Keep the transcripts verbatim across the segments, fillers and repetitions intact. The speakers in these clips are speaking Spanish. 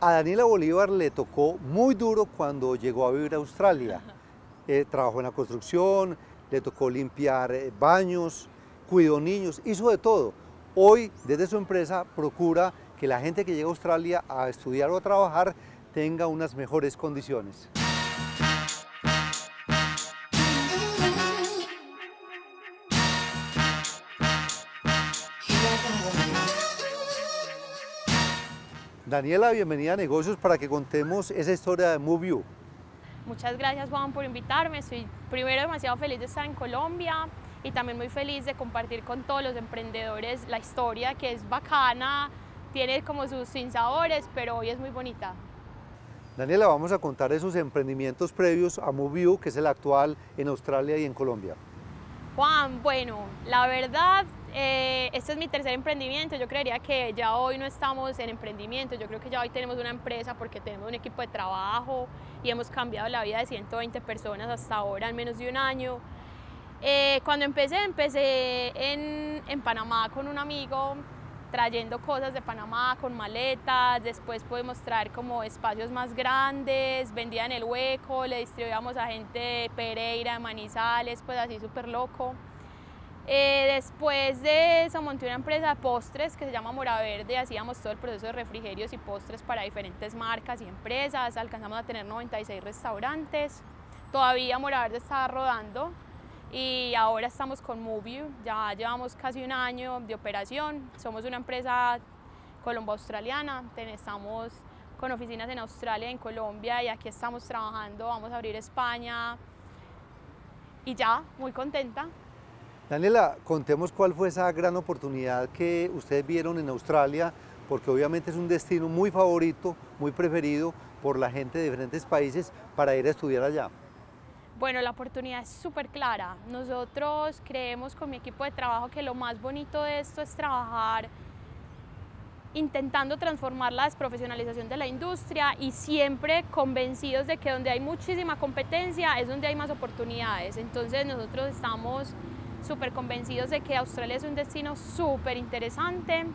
A Daniela Bolívar le tocó muy duro cuando llegó a vivir a Australia. Eh, trabajó en la construcción, le tocó limpiar eh, baños, cuidó niños, hizo de todo. Hoy, desde su empresa, procura que la gente que llega a Australia a estudiar o a trabajar tenga unas mejores condiciones. Daniela, bienvenida a Negocios para que contemos esa historia de Move You. Muchas gracias, Juan, por invitarme. Estoy primero demasiado feliz de estar en Colombia y también muy feliz de compartir con todos los emprendedores la historia, que es bacana, tiene como sus sinsabores, pero hoy es muy bonita. Daniela, vamos a contar esos emprendimientos previos a Move You, que es el actual en Australia y en Colombia. Juan, bueno, la verdad, eh, este es mi tercer emprendimiento. Yo creería que ya hoy no estamos en emprendimiento, yo creo que ya hoy tenemos una empresa porque tenemos un equipo de trabajo y hemos cambiado la vida de ciento veinte personas hasta ahora en menos de un año. Eh, cuando empecé, empecé en, en Panamá con un amigo, trayendo cosas de Panamá con maletas, después podemos traer como espacios más grandes, vendía en El Hueco, le distribuíamos a gente de Pereira, de Manizales, pues así súper loco. Eh, después de eso monté una empresa de postres que se llama Moraverde, hacíamos todo el proceso de refrigerios y postres para diferentes marcas y empresas, alcanzamos a tener noventa y seis restaurantes, todavía Moraverde estaba rodando. Y ahora estamos con Move You, ya llevamos casi un año de operación, somos una empresa colombo-australiana, estamos con oficinas en Australia, en Colombia y aquí estamos trabajando, vamos a abrir España y ya, muy contenta. Daniela, contemos cuál fue esa gran oportunidad que ustedes vieron en Australia, porque obviamente es un destino muy favorito, muy preferido por la gente de diferentes países para ir a estudiar allá. Bueno, la oportunidad es súper clara. Nosotros creemos con mi equipo de trabajo que lo más bonito de esto es trabajar intentando transformar la desprofesionalización de la industria y siempre convencidos de que donde hay muchísima competencia es donde hay más oportunidades. Entonces nosotros estamos súper convencidos de que Australia es un destino súper interesante,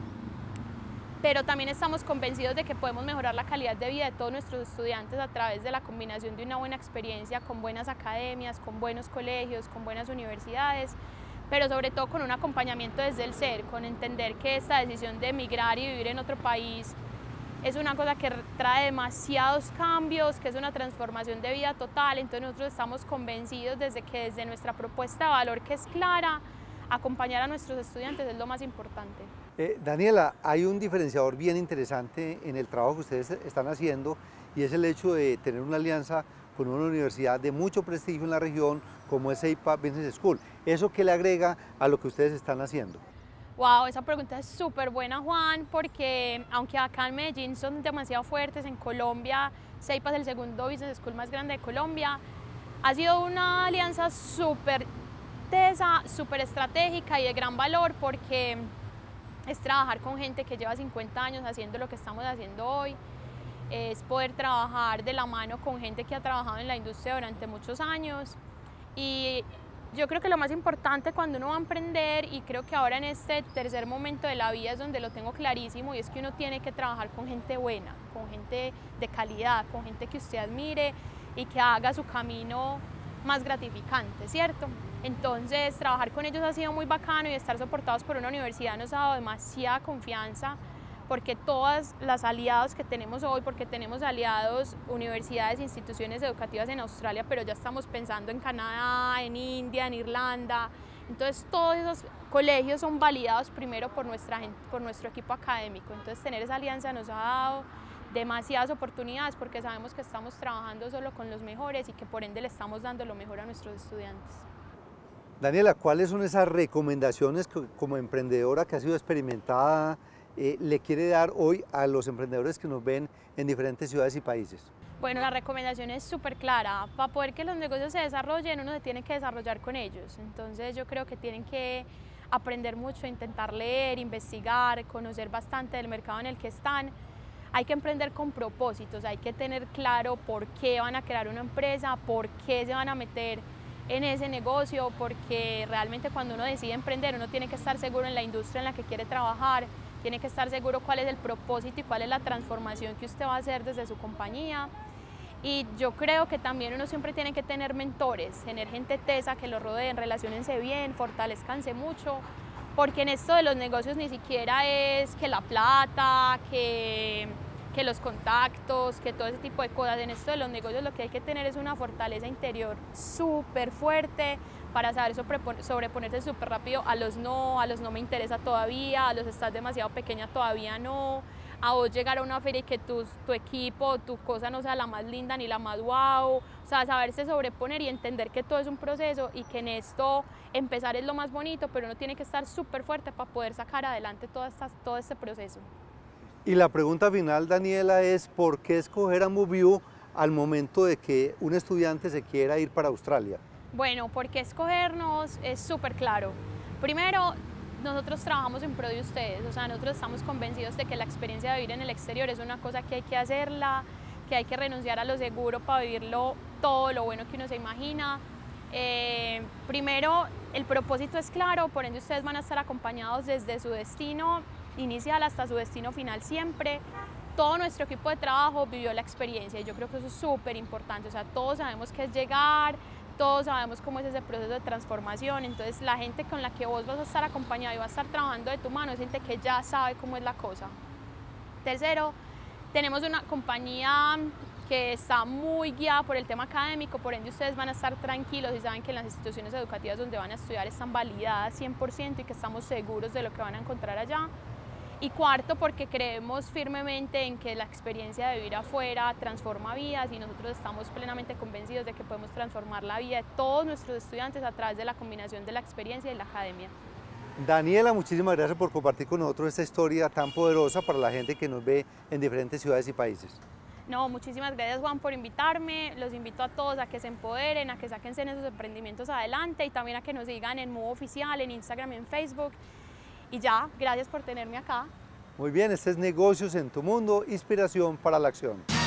pero también estamos convencidos de que podemos mejorar la calidad de vida de todos nuestros estudiantes a través de la combinación de una buena experiencia con buenas academias, con buenos colegios, con buenas universidades, pero sobre todo con un acompañamiento desde el ser, con entender que esta decisión de emigrar y vivir en otro país es una cosa que trae demasiados cambios, que es una transformación de vida total. Entonces nosotros estamos convencidos desde que desde nuestra propuesta de valor, que es clara, acompañar a nuestros estudiantes es lo más importante. Eh, Daniela, hay un diferenciador bien interesante en el trabajo que ustedes están haciendo y es el hecho de tener una alianza con una universidad de mucho prestigio en la región como es EIPA Business School. ¿Eso qué le agrega a lo que ustedes están haciendo? Wow, esa pregunta es súper buena, Juan, porque aunque acá en Medellín son demasiado fuertes, en Colombia EIPA es el segundo business school más grande de Colombia, ha sido una alianza súper tesa, súper estratégica y de gran valor porque es trabajar con gente que lleva cincuenta años haciendo lo que estamos haciendo hoy, es poder trabajar de la mano con gente que ha trabajado en la industria durante muchos años y yo creo que lo más importante cuando uno va a emprender, y creo que ahora en este tercer momento de la vida es donde lo tengo clarísimo, y es que uno tiene que trabajar con gente buena, con gente de calidad, con gente que usted admire y que haga su camino más gratificante, ¿cierto? Entonces trabajar con ellos ha sido muy bacano y estar soportados por una universidad nos ha dado demasiada confianza porque todas las aliados que tenemos hoy, porque tenemos aliados, universidades, instituciones educativas en Australia, pero ya estamos pensando en Canadá, en India, en Irlanda, entonces todos esos colegios son validados primero por, nuestra gente, por nuestro equipo académico, entonces tener esa alianza nos ha dado demasiadas oportunidades porque sabemos que estamos trabajando solo con los mejores y que por ende le estamos dando lo mejor a nuestros estudiantes. Daniela, ¿cuáles son esas recomendaciones que como emprendedora que ha sido experimentada eh, le quiere dar hoy a los emprendedores que nos ven en diferentes ciudades y países? Bueno, la recomendación es súper clara. Para poder que los negocios se desarrollen, uno se tiene que desarrollar con ellos. Entonces yo creo que tienen que aprender mucho, intentar leer, investigar, conocer bastante del mercado en el que están. Hay que emprender con propósitos, hay que tener claro por qué van a crear una empresa, por qué se van a meter en ese negocio, porque realmente cuando uno decide emprender uno tiene que estar seguro en la industria en la que quiere trabajar, tiene que estar seguro cuál es el propósito y cuál es la transformación que usted va a hacer desde su compañía. Y yo creo que también uno siempre tiene que tener mentores, tener gente tesa que lo rodeen, relaciónense bien, fortalezcanse mucho, porque en esto de los negocios ni siquiera es que la plata, que, que los contactos, que todo ese tipo de cosas. En esto de los negocios lo que hay que tener es una fortaleza interior súper fuerte para saber sobreponerse súper rápido a los no, a los no me interesa todavía, a los estás demasiado pequeña todavía no, a vos llegar a una feria y que tu, tu equipo, tu cosa no sea la más linda ni la más guau, o sea, saberse sobreponer y entender que todo es un proceso y que en esto empezar es lo más bonito, pero uno tiene que estar súper fuerte para poder sacar adelante todo, estas, todo este proceso. Y la pregunta final, Daniela, es ¿por qué escoger a MoveU al momento de que un estudiante se quiera ir para Australia? Bueno, ¿por qué escogernos? Es súper claro. Primero, nosotros trabajamos en pro de ustedes, o sea, nosotros estamos convencidos de que la experiencia de vivir en el exterior es una cosa que hay que hacerla, que hay que renunciar a lo seguro para vivirlo todo lo bueno que uno se imagina. Eh, primero, el propósito es claro, por ende ustedes van a estar acompañados desde su destino inicial hasta su destino final siempre. Todo nuestro equipo de trabajo vivió la experiencia y yo creo que eso es súper importante, o sea, todos sabemos qué es llegar, todos sabemos cómo es ese proceso de transformación, entonces la gente con la que vos vas a estar acompañado y vas a estar trabajando de tu mano es gente que ya sabe cómo es la cosa. Tercero, tenemos una compañía que está muy guiada por el tema académico, por ende ustedes van a estar tranquilos y saben que las instituciones educativas donde van a estudiar están validadas cien por ciento y que estamos seguros de lo que van a encontrar allá. Y cuarto, porque creemos firmemente en que la experiencia de vivir afuera transforma vidas y nosotros estamos plenamente convencidos de que podemos transformar la vida de todos nuestros estudiantes a través de la combinación de la experiencia y la academia. Daniela, muchísimas gracias por compartir con nosotros esta historia tan poderosa para la gente que nos ve en diferentes ciudades y países. No, muchísimas gracias Juan por invitarme, los invito a todos a que se empoderen, a que sáquense en esos emprendimientos adelante y también a que nos sigan en MoveU Oficial, en Instagram y en Facebook. Y ya, gracias por tenerme acá. Muy bien, este es Negocios en tu Mundo, inspiración para la acción.